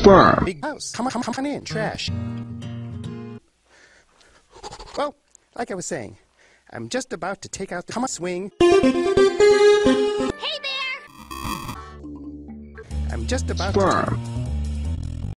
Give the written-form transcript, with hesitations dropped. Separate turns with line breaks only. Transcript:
Sperm.
Big house. Come on in. Trash. Well, like I was saying, I'm just about to take out the swing.
Hey there!
I'm just about
Sperm.
to